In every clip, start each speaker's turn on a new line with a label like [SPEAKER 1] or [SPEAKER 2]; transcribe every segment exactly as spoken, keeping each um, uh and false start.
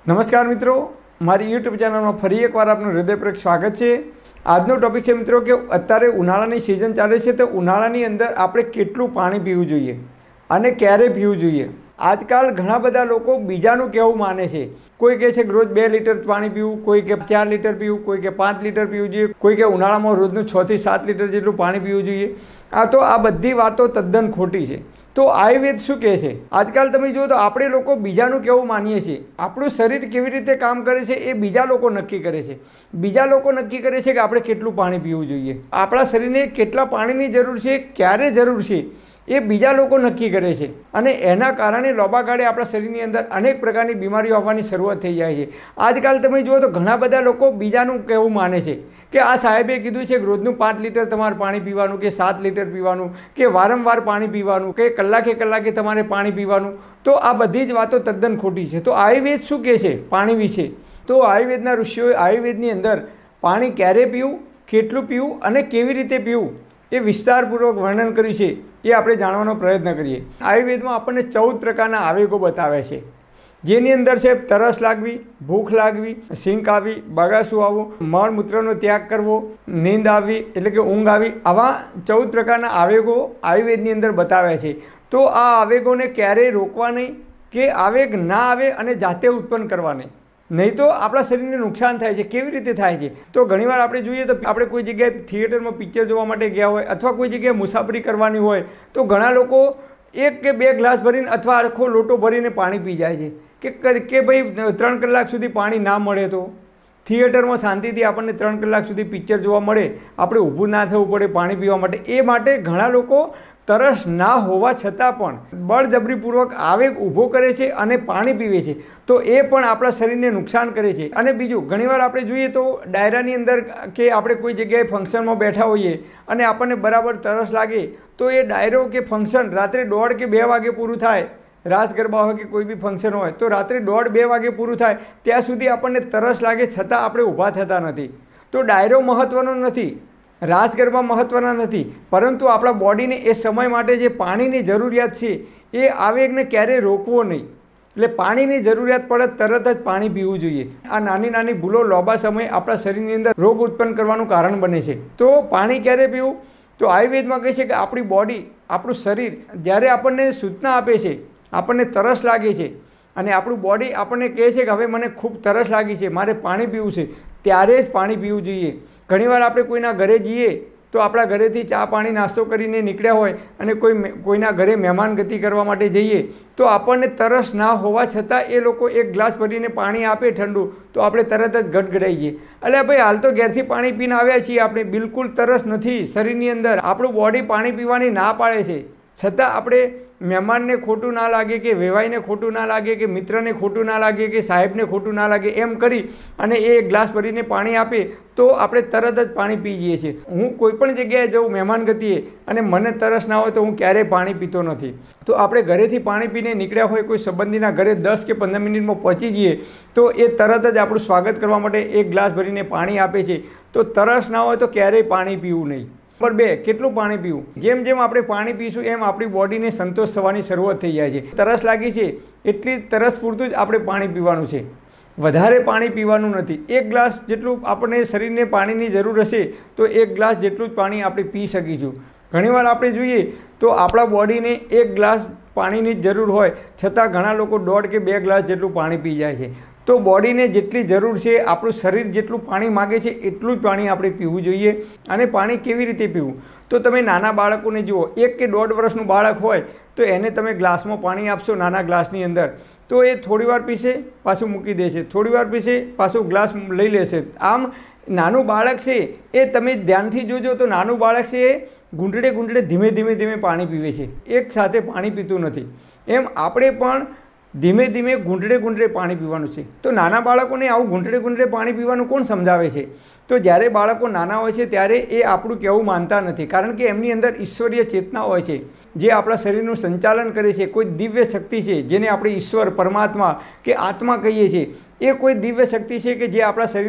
[SPEAKER 1] नमस्कार मित्रों, मारी यूट्यूब चैनल में फरी एक बार आपનું હૃદયપૂર્વક સ્વાગત છે। આજનો ટોપિક છે મિત્રો કે અત્યારે ઉનાળાની સિઝન ચાલે છે તો ઉનાળાની અંદર આપણે કેટલું પાણી પીવું જોઈએ અને ક્યારે પીવું જોઈએ। આજકાલ ઘણા બધા લોકો બીજાનું કહેવું માને છે। કોઈ કહે છે કે રોજ બે લીટર પાણી પીવું, કોઈ કે ચાર લીટર પીવું, કોઈ કે પાંચ લીટર પીવું જોઈએ, કોઈ કે ઉનાળામાં રોજનું છ થી સાત લીટર જેટલું પાણી પીવું જોઈએ। આ તો આ બધી વાતો તદ્દન ખોટી છે। તો આયુર્વેદ શું કહે છે? આજકાલ તમે જુઓ તો આપણે લોકો બીજાનું કહેવું માનીએ છીએ। આપણું શરીર કેવી રીતે કામ કરે છે એ બીજા લોકો નક્કી કરે છે। બીજા લોકો નક્કી કરે છે કે આપણે કેટલું પાણી પીવું જોઈએ, આપણા શરીરને કેટલા પાણીની જરૂર છે, ક્યારે જરૂર છે એ બીજા લોકો નક્કી કરે છે અને એના કારણે લાંબા ગાળે આપણા શરીરની અંદર અનેક પ્રકારની બીમારીઓ આવવાની શરૂઆત થઈ જાય છે। આજકાલ તમે જુઓ તો ઘણા બધા લોકો બીજાનું કહેવું માને છે કે આ સાહેબે કીધું છે કે રોજનું પાંચ લીટર તમારે પાણી પીવાનું, કે સાત લીટર પીવાનું, કે વારંવાર પાણી પીવાનું, કે કલાકે કલાકે તમારે પાણી પીવાનું। તો આ બધી જ વાતો તદ્દન ખોટી છે। તો આયુર્વેદ શું કહે છે પાણી વિશે? તો આયુર્વેદના ઋષિઓએ આયુર્વેદની અંદર પાણી ક્યારે પીવું, કેટલું પીવું અને કેવી રીતે પીવું એ વિસ્તારપૂર્વક વર્ણન કર્યું છે। એ આપણે જાણવાનો પ્રયત્ન કરીએ। આયુર્વેદમાં આપણને ચૌદ પ્રકારના આવેગો બતાવે છે, જેની અંદર છે તરસ લાગવી, ભૂખ લાગવી, છીંક આવી, બગાસું આવવું, મળમૂત્રનો ત્યાગ કરવો, નીંદ આવવી એટલે કે ઊંઘ આવી। આવા ચૌદ પ્રકારના આવેગો આયુર્વેદની અંદર બતાવ્યા છે। તો આ આવેગોને ક્યારેય રોકવા નહીં કે આવેગ ના આવે અને જાતે ઉત્પન્ન કરવા નહીં, નહીં તો આપણા શરીરને નુકસાન થાય છે। કેવી રીતે થાય છે? તો ઘણીવાર આપણે જોઈએ તો આપણે કોઈ જગ્યાએ થિયેટરમાં પિક્ચર જોવા માટે ગયા હોય અથવા કોઈ જગ્યાએ મુસાફરી કરવાની હોય તો ઘણા લોકો એક કે બે ગ્લાસ ભરીને અથવા આખો લોટો ભરીને પાણી પી જાય છે કે કે ભાઈ ત્રણ કલાક સુધી પાણી ના મળે તો થિયેટરમાં શાંતિથી આપણને ત્રણ કલાક સુધી પિક્ચર જોવા મળે, આપણે ઊભું ના થવું પડે પાણી પીવા માટે। એ માટે ઘણા લોકો તરસ ના હોવા છતાં પણ બળજબરીપૂર્વક આવેગ ઊભો કરે છે અને પાણી પીવે છે। તો એ પણ આપણા શરીરને નુકસાન કરે છે। અને બીજું, ઘણીવાર આપણે જોઈએ તો ડાયરાની અંદર કે આપણે કોઈ જગ્યાએ ફંક્શનમાં બેઠા હોઈએ અને આપણને બરાબર તરસ લાગે તો એ ડાયરો કે ફંક્શન રાત્રે દોઢ કે બે વાગે પૂરું થાય, રાસ ગરબા હોય કે કોઈ બી ફંક્શન હોય તો રાત્રે દોઢ બે વાગે પૂરું થાય ત્યાં સુધી આપણને તરસ લાગે છતાં આપણે ઊભા થતા નથી। તો ડાયરો મહત્ત્વનો નથી, રાસ ગરબા મહત્ત્વના નથી, પરંતુ આપણા બોડીને એ સમય માટે જે પાણીની જરૂરિયાત છે એ આવેગને ક્યારેય રોકવો નહીં। એટલે પાણીની જરૂરિયાત પડે તરત જ પાણી પીવું જોઈએ। આ નાની નાની ભૂલો લાંબા સમય આપણા શરીરની અંદર રોગ ઉત્પન્ન કરવાનું કારણ બને છે। તો પાણી ક્યારે પીવું? તો આયુર્વેદમાં કહે છે કે આપણી બોડી, આપણું શરીર જ્યારે આપણને સૂચના આપે છે, આપણને તરસ લાગે છે અને આપણું બોડી આપણને કહે છે કે હવે મને ખૂબ તરસ લાગી છે, મારે પાણી પીવું છે, ત્યારે જ પાણી પીવું જોઈએ। ઘણીવાર આપણે કોઈના ઘરે જઈએ તો આપણા ઘરેથી ચા પાણી નાસ્તો કરીને નીકળ્યા હોય અને કોઈ કોઈના ઘરે મહેમાન ગતિ કરવા માટે જઈએ તો આપણને તરસ ના હોવા છતાં એ લોકો એક ગ્લાસ ભરીને પાણી આપે ઠંડુ તો આપણે તરત જ ગટગડાઈ જઈએ, એટલે ભાઈ હાલ તો ઘેરથી પાણી પીને આવ્યા છીએ, આપણે બિલકુલ તરસ નથી શરીરની અંદર, આપણું બોડી પાણી પીવાની ના પાડે છે છતાં આપણે મહેમાનને ખોટું ના લાગે કે વેવાઈને ખોટું ના લાગે કે મિત્રને ખોટું ના લાગે કે સાહેબને ખોટું ના લાગે એમ કરી અને એ એક ગ્લાસ ભરીને પાણી આપે તો આપણે તરત જ પાણી પી જઈએ છીએ। હું કોઈ પણ જગ્યાએ જાઉં મહેમાન ગતિએ અને મને તરસ ના હોય તો હું ક્યારેય પાણી પીતો નથી। તો આપણે ઘરેથી પાણી પીને નીકળ્યા હોય, કોઈ સંબંધીના ઘરે દસ કે પંદર મિનિટમાં પહોંચી જઈએ તો એ તરત જ આપણું સ્વાગત કરવા માટે એક ગ્લાસ ભરીને પાણી આપે છે। તો તરસ ના હોય તો ક્યારેય પાણી પીવું નહીં। નંબર બે, કેટલું પાણી પીવું? જેમ જેમ આપણે પાણી પીશું એમ આપણી બોડીને સંતોષ થવાની શરૂઆત થઈ જાય છે। તરસ લાગી છે એટલી તરસ પૂરતું જ આપણે પાણી પીવાનું છે, વધારે પાણી પીવાનું નથી। એક ગ્લાસ જેટલું આપણને શરીરને પાણીની જરૂર હશે તો એક ગ્લાસ જેટલું જ પાણી આપણે પી શકીશું। ઘણીવાર આપણે જોઈએ તો આપણા બોડીને એક ગ્લાસ પાણીની જ જરૂર હોય છતાં ઘણા લોકો દોઢ કે બે ગ્લાસ જેટલું પાણી પી જાય છે। તો બોડીને જેટલી જરૂર છે, આપણું શરીર જેટલું પાણી માગે છે એટલું જ પાણી આપણે પીવું જોઈએ। અને પાણી કેવી રીતે પીવું? તો તમે નાના બાળકોને જુઓ, એક કે દોઢ વર્ષનું બાળક હોય તો એને તમે ગ્લાસમાં પાણી આપશો નાના ગ્લાસની અંદર તો એ થોડી વાર પીશે પાછું મૂકી દેશે, થોડી વાર પીશે પાછું ગ્લાસ લઈ લેશે। આમ નાનું બાળક છે એ તમે ધ્યાનથી જોજો તો નાનું બાળક છે એ ઘૂંટડે ઘૂંટડે ધીમે ધીમે ધીમે પાણી પીવે છે, એક સાથે પાણી પીતું નથી। એમ આપણે પણ ધીમે ધીમે ઘૂંટડે ઘૂંટડે પાણી પીવાનું છે। તો નાના બાળકોને આવું ઘૂંટડે ઘૂંટડે પાણી પીવાનું કોણ સમજાવે છે? તો જ્યારે બાળકો નાના હોય છે ત્યારે એ આપણું કહેવું માનતા નથી, કારણ કે એમની અંદર ઈશ્વરીય ચેતના હોય છે જે આપણા શરીરનું સંચાલન કરે છે। કોઈ દિવ્ય શક્તિ છે જેને આપણે ઈશ્વર, પરમાત્મા કે આત્મા કહીએ છીએ, એ કોઈ દિવ્ય શક્તિ છે કે જે આપણા શરીરનું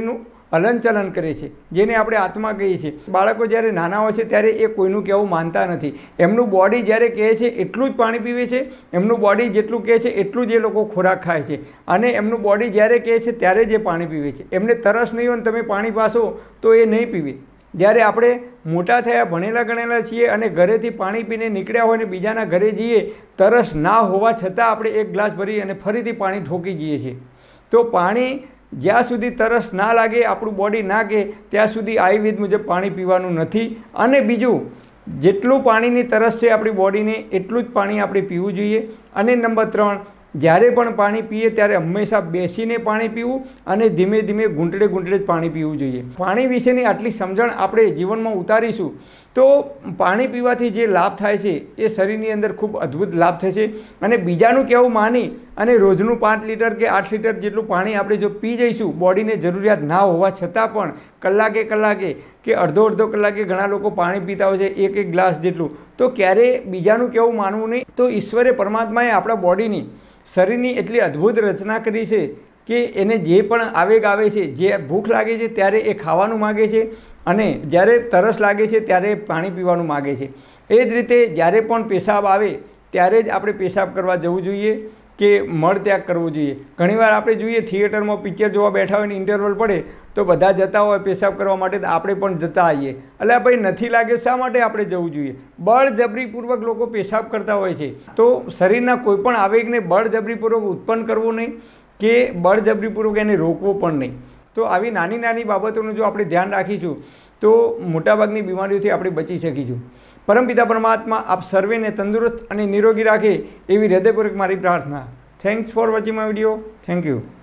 [SPEAKER 1] હલનચલન કરે છે, જેને આપણે આત્મા કહીએ છીએ. બાળકો જ્યારે નાના હોય છે ત્યારે એ કોઈનું કહેવું માનતા નથી. એમનું બોડી જ્યારે કહે છે એટલું જ પાણી પીવે છે, એમનું બોડી જેટલું કહે છે એટલું જ એ લોકો ખોરાક ખાય છે, અને એમનું બોડી જ્યારે કહે છે ત્યારે જ એ પાણી પીવે છે. એમને તરસ નહીં હોય ને તમે પાણી પાશો તો એ નહીં પીવે. જ્યારે આપણે મોટા થયા, ભણેલા ગણેલા છીએ અને ઘરેથી પાણી પીને નીકળ્યા હોય ને બીજાના ઘરે જઈએ, તરસ ના હોવા છતાં આપણે એક ગ્લાસ ભરી અને ફરીથી પાણી ઠોકી જઈએ છીએ. તો પાણી જ્યાં સુધી તરસ ના લાગે, આપણું બોડી ના કહે ત્યાં સુધી આયુર્વેદ મુજબ પાણી પીવાનું નથી. અને બીજું, જેટલું પાણીની તરસ છે આપણી બોડીને એટલું જ પાણી આપણે પીવું જોઈએ. અને નંબર ત્રણ, જ્યારે પણ પાણી પીએ ત્યારે હંમેશા બેસીને પાણી પીવું અને ધીમે ધીમે ઘૂંટડે ઘૂંટડે જ પાણી પીવું જોઈએ. પાણી વિશેની આટલી સમજણ આપણે જીવનમાં ઉતારીશું તો પાણી પીવાથી જે લાભ થાય છે એ શરીરની અંદર ખૂબ અદ્ભુત લાભ થશે. અને બીજાનું કહેવું માની અને રોજનું પાંચ લીટર કે આઠ લીટર જેટલું પાણી આપણે જો પી જઈશું, બોડીને જરૂરિયાત ના હોવા છતાં પણ કલાકે કલાકે કે અડધો અડધો કલાકે ઘણા લોકો પાણી પીતા હોય છે એક એક ગ્લાસ જેટલું, તો ક્યારેય બીજાનું કહેવું માનવું નહીં. તો ઈશ્વરે પરમાત્માએ આપણા બોડીની શરીરની એટલી અદ્ભુત રચના કરી છે કે એને જે પણ આવેગ આવે છે, જે ભૂખ લાગે છે ત્યારે એ ખાવાનું માગે છે અને જ્યારે તરસ લાગે છે ત્યારે પાણી પીવાનું માગે છે. એ જ રીતે જ્યારે પણ પેશાબ આવે ત્યારે જ આપણે પેશાબ કરવા જવું જોઈએ કે મળ ત્યાગ કરવો જોઈએ. ઘણીવાર આપણે જોઈએ થિયેટરમાં પિક્ચર જોવા બેઠા હોય ને ઇન્ટરવલ પડે તો બધા જતા હોય પેશાબ કરવા માટે, તો આપણે પણ જતા આવીએ. એટલે ભાઈ નથી લાગે શા માટે આપણે જવું જોઈએ? બળજબરીપૂર્વક લોકો પેશાબ કરતા હોય છે. તો શરીરના કોઈ પણ આવેગને બળજબરીપૂર્વક ઉત્પન્ન કરવું નહીં કે બળજબરીપૂર્વક એને રોકવો પણ નહીં. તો આવી નાની નાની બાબતોનું જો આપણે ધ્યાન રાખીશું તો મોટાભાગની બીમારીઓથી આપણે બચી શકીશું. પરમપિતા પરમાત્મા આપ સર્વેને તંદુરસ્ત અને નિરોગી રાખે એવી હૃદયપૂર્વક મારી પ્રાર્થના. Thanks for watching my video. Thank you.